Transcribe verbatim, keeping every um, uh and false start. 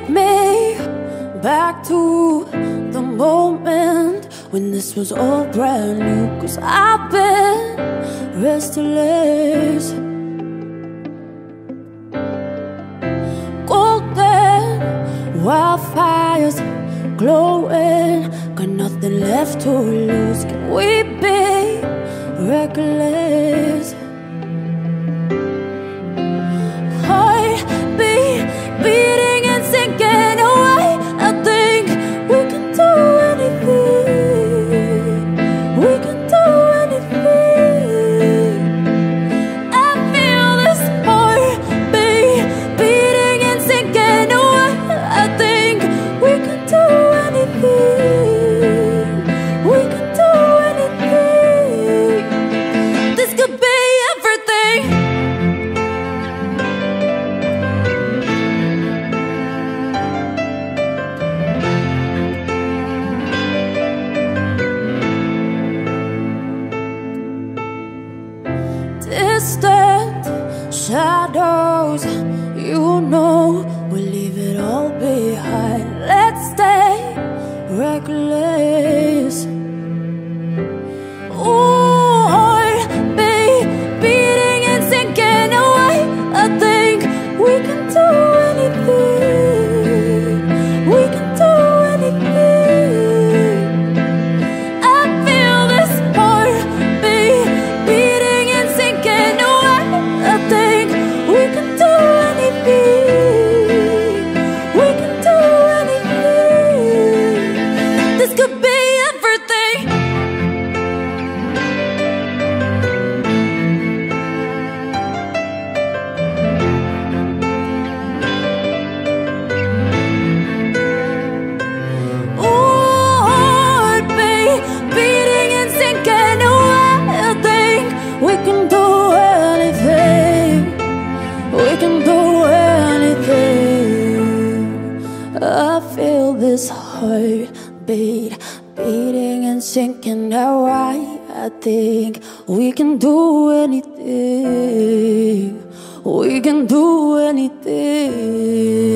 take me back to the moment when this was all brand new. Cause I've been restless. Golden wildfires glowing, got nothing left to lose. Can we be reckless? Heartbeat beating and sinking away. I think we can do anything. We can do anything. I feel this heartbeat beating and sinking away. I think we can do anything. We can do anything. This could be everything. Distant shadows, you know, we'll leave it all behind. Let's stay reckless. Ooh, heartbeat beating and sinking away. I think we can do anything. We can do anything. I feel this heartbeat beating and sinking away. I think we can do anything. We can do anything. This could be everything. Ooh, heartbeat beating and sinking away. I think we can do anything. We can do anything. I feel this heartbeat beating and sinking away. I think we can do anything. We can do anything.